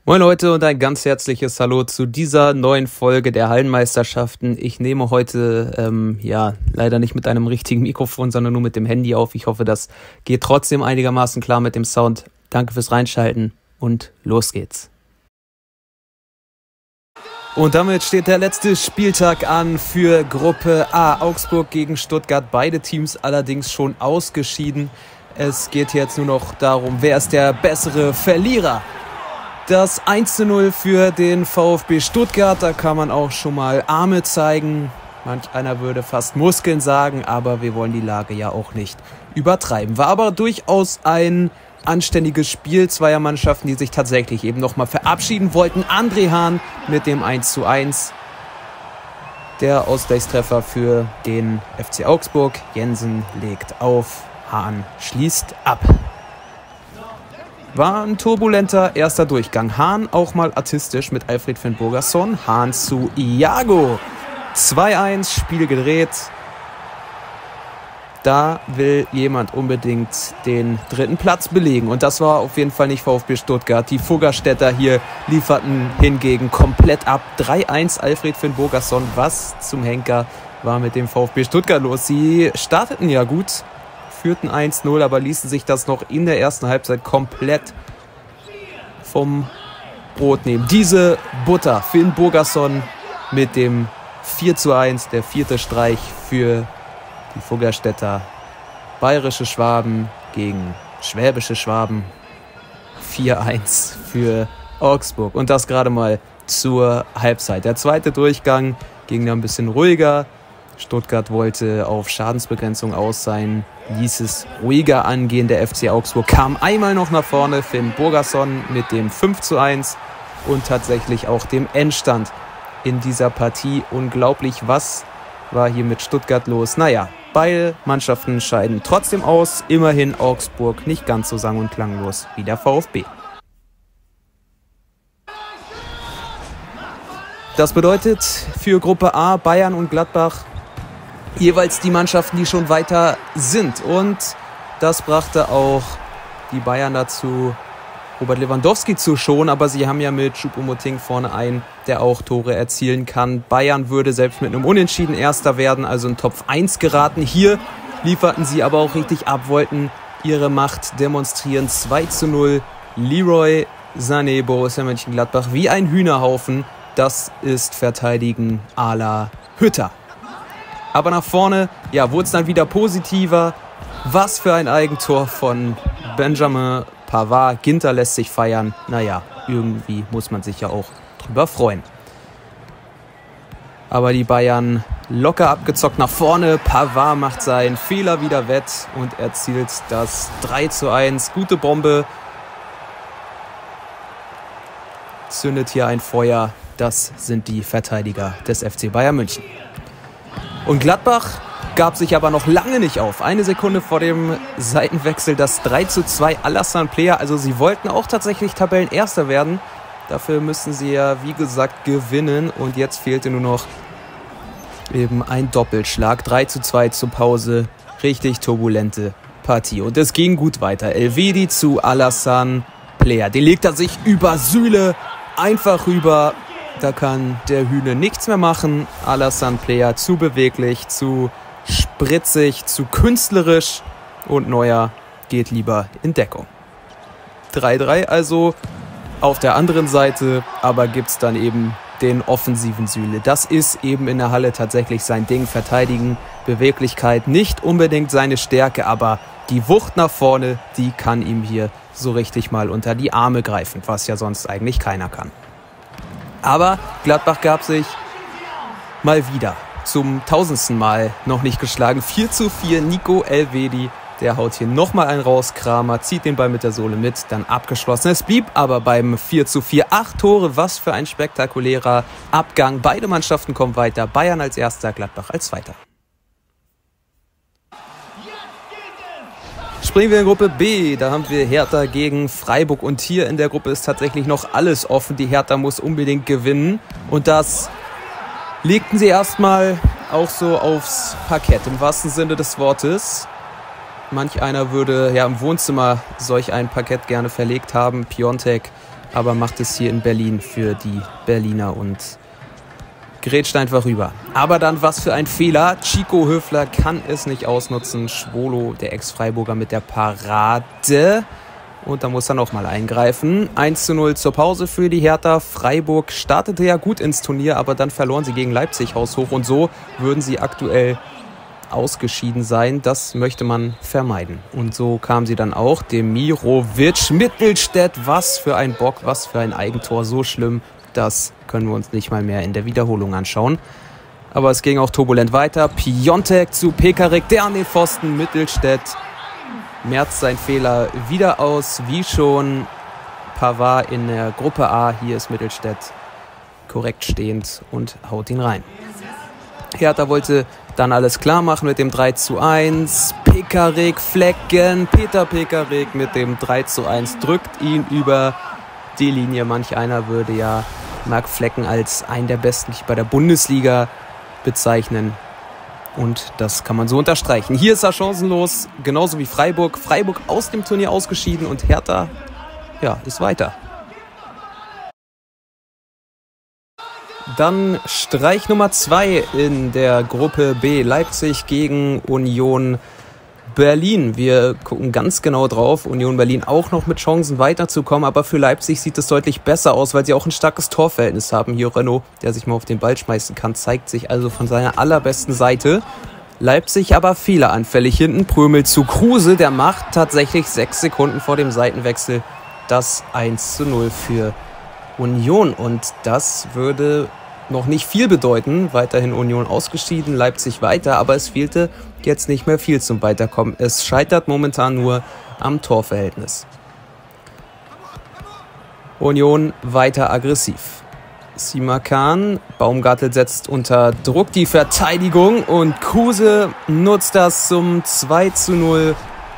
Moin Leute und ein ganz herzliches Hallo zu dieser neuen Folge der Hallenmeisterschaften. Ich nehme heute leider nicht mit einem richtigen Mikrofon, sondern nur mit dem Handy auf. Ich hoffe, das geht trotzdem einigermaßen klar mit dem Sound. Danke fürs Reinschalten und los geht's. Und damit steht der letzte Spieltag an für Gruppe A. Augsburg gegen Stuttgart, beide Teams allerdings schon ausgeschieden. Es geht jetzt nur noch darum, wer ist der bessere Verlierer. Das 1:0 für den VfB Stuttgart, da kann man auch schon mal Arme zeigen. Manch einer würde fast Muskeln sagen, aber wir wollen die Lage ja auch nicht übertreiben. War aber durchaus ein anständiges Spiel zweier Mannschaften, die sich tatsächlich eben nochmal verabschieden wollten. André Hahn mit dem 1:1. Der Ausgleichstreffer für den FC Augsburg. Jensen legt auf, Hahn schließt ab. War ein turbulenter erster Durchgang. Hahn auch mal artistisch mit Alfred Finn Bogason. Hahn zu Iago. 2:1, Spiel gedreht. Da will jemand unbedingt den dritten Platz belegen. Und das war auf jeden Fall nicht VfB Stuttgart. Die Fuggerstädter hier lieferten hingegen komplett ab. 3:1 Alfred Finn Bogason. Was zum Henker war mit dem VfB Stuttgart los? Sie starteten ja gut, führten 1:0, aber ließen sich das noch in der ersten Halbzeit komplett vom Brot nehmen. Diese Butter, Finn Bogason mit dem 4:1, der vierte Streich für die Fuggerstädter. Bayerische Schwaben gegen schwäbische Schwaben. 4:1 für Augsburg. Und das gerade mal zur Halbzeit. Der zweite Durchgang ging dann ein bisschen ruhiger. Stuttgart wollte auf Schadensbegrenzung aus sein, ließ es ruhiger angehen. Der FC Augsburg kam einmal noch nach vorne. Finn Bogason mit dem 5:1 und tatsächlich auch dem Endstand in dieser Partie. Unglaublich, was war hier mit Stuttgart los? Naja, beide Mannschaften scheiden trotzdem aus. Immerhin Augsburg nicht ganz so sang- und klanglos wie der VfB. Das bedeutet für Gruppe A Bayern und Gladbach jeweils die Mannschaften, die schon weiter sind. Und das brachte auch die Bayern dazu, Robert Lewandowski zu schonen. Aber sie haben ja mit Choupo-Moting vorne einen, der auch Tore erzielen kann. Bayern würde selbst mit einem Unentschieden Erster werden, also in Top 1 geraten. Hier lieferten sie aber auch richtig ab, wollten ihre Macht demonstrieren. 2:0. Leroy Sané, Borussia Mönchengladbach, wie ein Hühnerhaufen. Das ist Verteidigen à la Hütter. Aber nach vorne, ja, wurde es dann wieder positiver. Was für ein Eigentor von Benjamin Pavard. Ginter lässt sich feiern. Naja, irgendwie muss man sich ja auch drüber freuen. Aber die Bayern locker abgezockt nach vorne. Pavard macht seinen Fehler wieder wett und erzielt das 3:1. Gute Bombe. Zündet hier ein Feuer. Das sind die Verteidiger des FC Bayern München. Und Gladbach gab sich aber noch lange nicht auf. Eine Sekunde vor dem Seitenwechsel das 3:2 Alassane Player. Also sie wollten auch tatsächlich Tabellenerster werden. Dafür müssten sie ja, wie gesagt, gewinnen. Und jetzt fehlte nur noch eben ein Doppelschlag. 3:2 zur Pause. Richtig turbulente Partie. Und es ging gut weiter. Elvedi zu Alassane Player. Den legt er sich über Süle einfach rüber. Da kann der Hühne nichts mehr machen. Alassane Player zu beweglich, zu spritzig, zu künstlerisch. Und Neuer geht lieber in Deckung. 3:3 also auf der anderen Seite. Aber gibt es dann eben den offensiven Süle. Das ist eben in der Halle tatsächlich sein Ding. Verteidigen, Beweglichkeit, nicht unbedingt seine Stärke. Aber die Wucht nach vorne, die kann ihm hier so richtig mal unter die Arme greifen. Was ja sonst eigentlich keiner kann. Aber Gladbach gab sich mal wieder zum 1000. Mal noch nicht geschlagen. 4:4 Nico Elvedi, der haut hier nochmal einen raus. Kramer zieht den Ball mit der Sohle mit, dann abgeschlossen. Es blieb aber beim 4:4. 8 Tore, was für ein spektakulärer Abgang. Beide Mannschaften kommen weiter. Bayern als Erster, Gladbach als Zweiter. Springen wir in Gruppe B, da haben wir Hertha gegen Freiburg und hier in der Gruppe ist tatsächlich noch alles offen. Die Hertha muss unbedingt gewinnen und das legten sie erstmal auch so aufs Parkett, im wahrsten Sinne des Wortes. Manch einer würde ja im Wohnzimmer solch ein Parkett gerne verlegt haben. Piontek aber macht es hier in Berlin für die Berliner und grätscht einfach rüber. Aber dann was für ein Fehler. Chico Höfler kann es nicht ausnutzen. Schwolo, der Ex-Freiburger, mit der Parade. Und da muss er nochmal eingreifen. 1:0 zur Pause für die Hertha. Freiburg startete ja gut ins Turnier, aber dann verloren sie gegen Leipzig haushoch. Und so würden sie aktuell ausgeschieden sein. Das möchte man vermeiden. Und so kam sie dann auch. Demirovic, Mittelstädt. Was für ein Bock, was für ein Eigentor. So schlimm, das können wir uns nicht mal mehr in der Wiederholung anschauen. Aber es ging auch turbulent weiter. Piontek zu Pekarik, der an den Pfosten. Mittelstädt merzt sein Fehler wieder aus, wie schon Pavard in der Gruppe A. Hier ist Mittelstädt korrekt stehend und haut ihn rein. Hertha wollte dann alles klar machen mit dem 3:1. Pekarik, Flecken, Peter Pekarik mit dem 3:1 drückt ihn über die Linie. Manch einer würde ja Marc Flecken als einen der besten Keeper der Bundesliga bezeichnen. Und das kann man so unterstreichen. Hier ist er chancenlos, genauso wie Freiburg. Freiburg aus dem Turnier ausgeschieden und Hertha, ja, ist weiter. Dann Streich Nummer 2 in der Gruppe B. Leipzig gegen Union Berlin. Wir gucken ganz genau drauf. Union Berlin auch noch mit Chancen weiterzukommen, aber für Leipzig sieht es deutlich besser aus, weil sie auch ein starkes Torverhältnis haben. Hier Renaud, der sich mal auf den Ball schmeißen kann, zeigt sich also von seiner allerbesten Seite. Leipzig aber fehleranfällig hinten. Prömel zu Kruse, der macht tatsächlich 6 Sekunden vor dem Seitenwechsel das 1:0 für Union. Und das würde noch nicht viel bedeuten. Weiterhin Union ausgeschieden, Leipzig weiter, aber es fehlte jetzt nicht mehr viel zum Weiterkommen. Es scheitert momentan nur am Torverhältnis. Union weiter aggressiv. Simakan, Baumgartel setzt unter Druck die Verteidigung und Kruse nutzt das zum 2:0.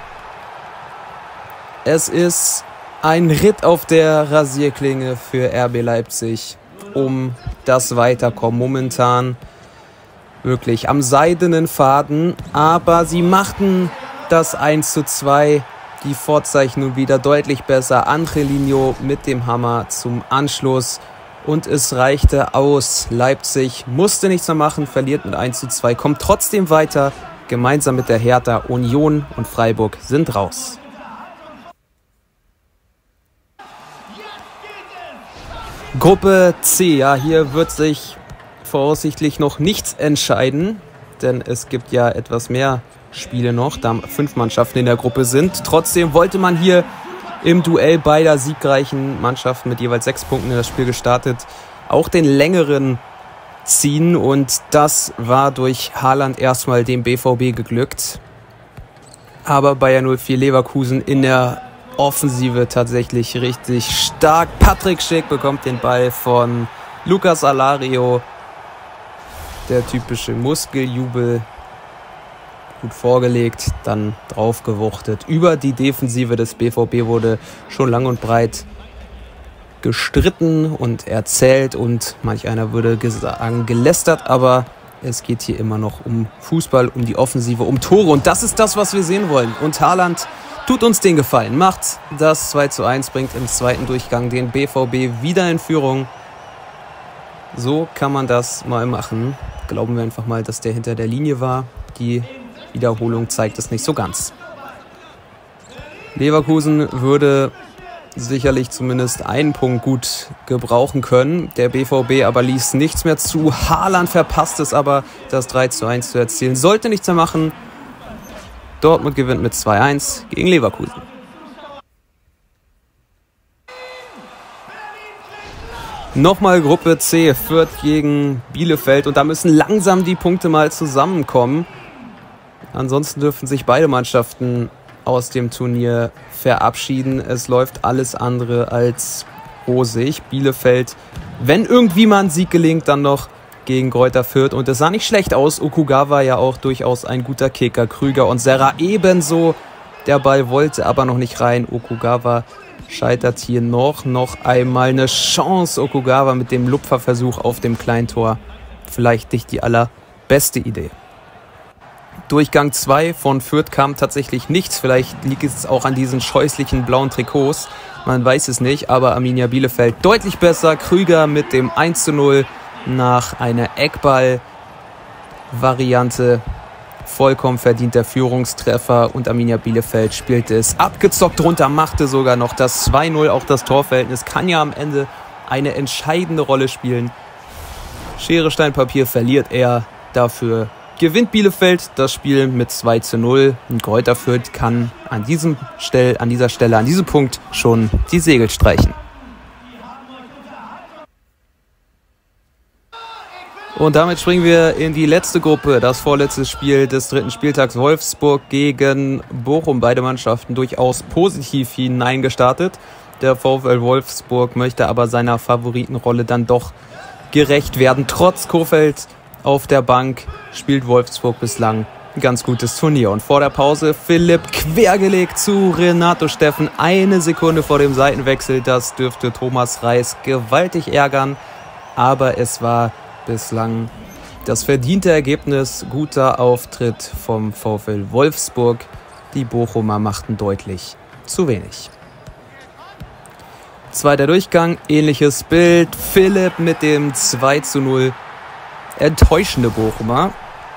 Es ist ein Ritt auf der Rasierklinge für RB Leipzig um das Weiterkommen. Momentan wirklich am seidenen Faden, aber sie machten das 1:2. Die Vorzeichen nun wieder deutlich besser. Angelino mit dem Hammer zum Anschluss und es reichte aus. Leipzig musste nichts mehr machen, verliert mit 1:2, kommt trotzdem weiter. Gemeinsam mit der Hertha, Union und Freiburg sind raus. Gruppe C, ja, hier wird sich voraussichtlich noch nichts entscheiden, denn es gibt ja etwas mehr Spiele noch, da 5 Mannschaften in der Gruppe sind. Trotzdem wollte man hier im Duell beider siegreichen Mannschaften mit jeweils 6 Punkten in das Spiel gestartet auch den längeren ziehen und das war durch Haaland erstmal dem BVB geglückt. Aber Bayer 04 Leverkusen in der Offensive tatsächlich richtig stark. Patrick Schick bekommt den Ball von Lucas Alario. Der typische Muskeljubel. Gut vorgelegt, dann draufgewuchtet. Über die Defensive des BVB wurde schon lang und breit gestritten und erzählt und manch einer würde sagen gelästert, aber es geht hier immer noch um Fußball, um die Offensive, um Tore und das ist das, was wir sehen wollen. Und Haaland tut uns den Gefallen, macht das 2:1, bringt im zweiten Durchgang den BVB wieder in Führung. So kann man das mal machen. Glauben wir einfach mal, dass der hinter der Linie war. Die Wiederholung zeigt es nicht so ganz. Leverkusen würde sicherlich zumindest einen Punkt gut gebrauchen können. Der BVB aber ließ nichts mehr zu. Haaland verpasst es aber, das 3:1 zu erzielen. Sollte nichts mehr machen. Dortmund gewinnt mit 2:1 gegen Leverkusen. Nochmal Gruppe C, Fürth gegen Bielefeld und da müssen langsam die Punkte mal zusammenkommen. Ansonsten dürfen sich beide Mannschaften aus dem Turnier verabschieden. Es läuft alles andere als rosig. Bielefeld, wenn irgendwie mal ein Sieg gelingt, dann noch gegen Greuther Fürth. Und es sah nicht schlecht aus. Okugawa ja auch durchaus ein guter Kicker. Krüger und Serra ebenso. Der Ball wollte aber noch nicht rein. Okugawa scheitert hier noch einmal eine Chance. Okugawa mit dem Lupferversuch auf dem Kleintor. Vielleicht nicht die allerbeste Idee. Durchgang 2 von Fürth kam tatsächlich nichts. Vielleicht liegt es auch an diesen scheußlichen blauen Trikots. Man weiß es nicht, aber Arminia Bielefeld deutlich besser. Krüger mit dem 1:0 nach einer Eckball-Variante. Vollkommen verdienter Führungstreffer und Arminia Bielefeld spielte es abgezockt runter, machte sogar noch das 2:0. Auch das Torverhältnis kann ja am Ende eine entscheidende Rolle spielen. Schere, Stein, Papier verliert er, dafür gewinnt Bielefeld das Spiel mit 2:0. Und Greuther Fürth kann an diesem Punkt schon die Segel streichen. Und damit springen wir in die letzte Gruppe, das vorletzte Spiel des 3. Spieltags, Wolfsburg gegen Bochum. Beide Mannschaften durchaus positiv hineingestartet. Der VfL Wolfsburg möchte aber seiner Favoritenrolle dann doch gerecht werden. Trotz Kohfeldt auf der Bank spielt Wolfsburg bislang ein ganz gutes Turnier. Und vor der Pause Philipp quergelegt zu Renato Steffen. 1 Sekunde vor dem Seitenwechsel. Das dürfte Thomas Reis gewaltig ärgern. Aber es war bislang das verdiente Ergebnis. Guter Auftritt vom VfL Wolfsburg. Die Bochumer machten deutlich zu wenig. Zweiter Durchgang, ähnliches Bild. Philipp mit dem 2:0. Enttäuschende Bochumer.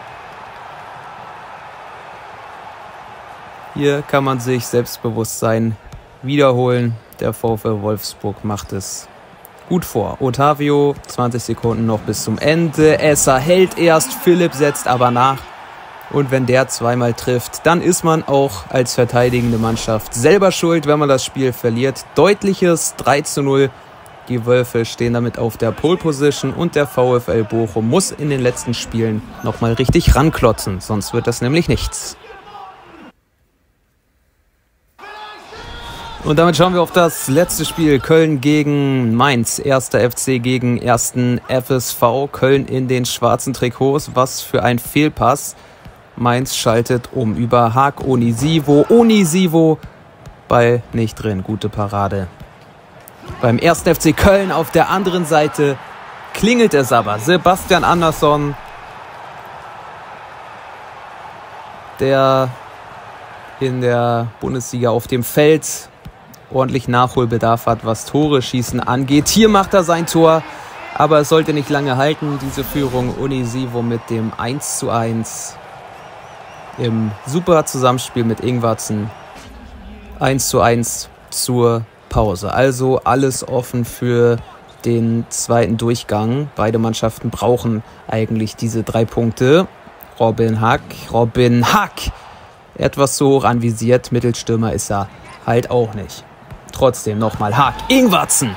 Hier kann man sich Selbstbewusstsein wiederholen. Der VfL Wolfsburg macht es gut vor. Otavio, 20 Sekunden noch bis zum Ende. Esser hält erst, Philipp setzt aber nach. Und wenn der zweimal trifft, dann ist man auch als verteidigende Mannschaft selber schuld, wenn man das Spiel verliert. Deutliches 3:0. Die Wölfe stehen damit auf der Pole Position und der VfL Bochum muss in den letzten Spielen nochmal richtig ranklotzen, sonst wird das nämlich nichts. Und damit schauen wir auf das letzte Spiel. Köln gegen Mainz. 1. FC gegen 1. FSV. Köln in den schwarzen Trikots. Was für ein Fehlpass. Mainz schaltet um über Haag Onisivo. Onisivo, Ball nicht drin. Gute Parade. Beim 1. FC Köln auf der anderen Seite klingelt es aber. Sebastian Andersson, der in der Bundesliga auf dem Feld ordentlich Nachholbedarf hat, was Tore schießen angeht. Hier macht er sein Tor, aber es sollte nicht lange halten, diese Führung. Onisivo mit dem 1:1 im super Zusammenspiel mit Ingvartsen. 1:1 zur Pause. Also alles offen für den zweiten Durchgang. Beide Mannschaften brauchen eigentlich diese 3 Punkte. Robin Hack. Etwas zu hoch anvisiert. Mittelstürmer ist er halt auch nicht. Trotzdem nochmal Hack. Ingvartsen.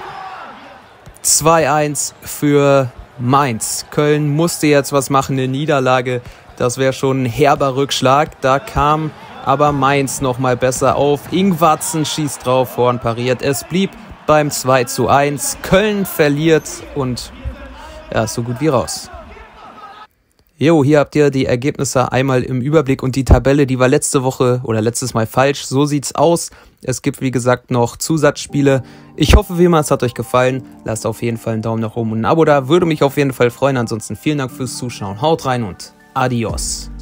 2:1 für Mainz. Köln musste jetzt was machen. Eine Niederlage, das wäre schon ein herber Rückschlag. Da kam aber Mainz nochmal besser auf. Ingvartsen schießt drauf, Horn pariert. Es blieb beim 2:1. Köln verliert und ja, ist so gut wie raus. Jo, hier habt ihr die Ergebnisse einmal im Überblick und die Tabelle, die war letzte Woche oder letztes Mal falsch. So sieht's aus. Es gibt, wie gesagt, noch Zusatzspiele. Ich hoffe, wie immer, es hat euch gefallen. Lasst auf jeden Fall einen Daumen nach oben und ein Abo da. Würde mich auf jeden Fall freuen. Ansonsten vielen Dank fürs Zuschauen. Haut rein und adios.